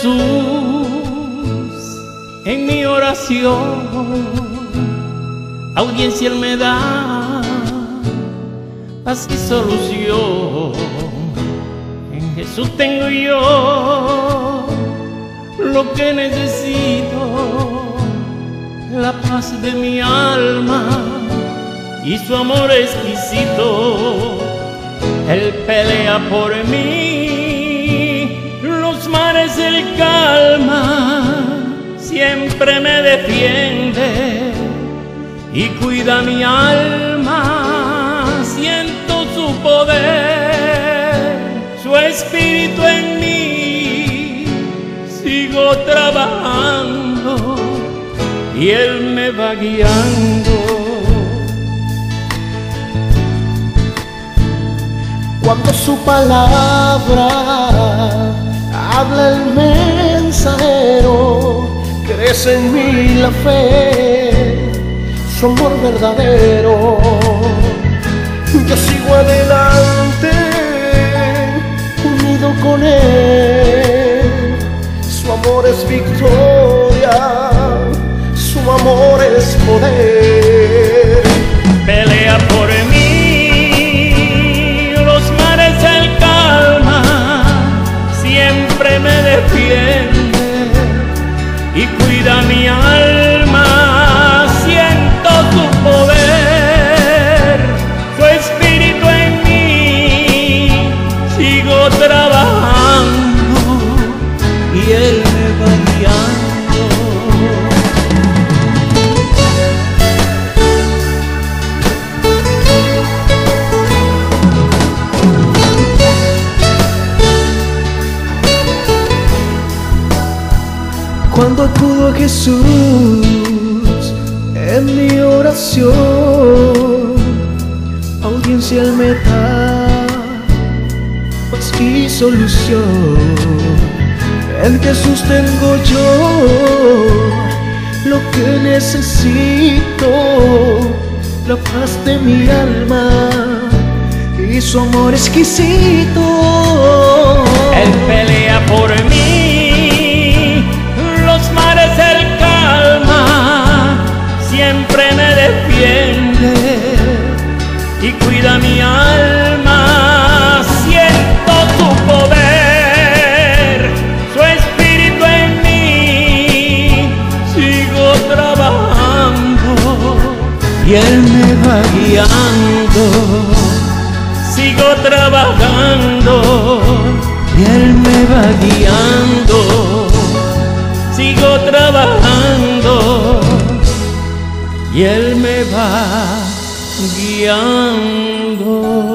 Jesús en mi oración, audiencia Él me da paz y solución. En Jesús tengo yo lo que necesito, la paz de mi alma y su amor exquisito. Él pelea por mí, los mares Él calma, siempre me defiende y cuida mi alma. Siento su poder, su espíritu en mí, sigo trabajando y Él me va guiando. Cuando su palabra habla el mensajero, crece en mí la fe, su amor verdadero. Yo sigo adelante, unido con Él. Su amor es victoria, su amor es poder. Pelea por mí, los mares Él calma, siempre me defiende y cuida mi alma. Siento su poder, su espíritu en mí, sigo trabajando y Él me va guiando. Cuando acudo a Jesús en mi oración, audiencia Él me da paz y solución. En Jesús tengo yo lo que necesito, la paz de mi alma y su amor exquisito. Él pelea por mí, los mares Él calma, siempre me defiende y cuida mi alma. Siento su poder, su espíritu en mí, sigo trabajando y Él me va guiando. Sigo trabajando y Él me va guiando. Sigo trabajando y Él me va guiando.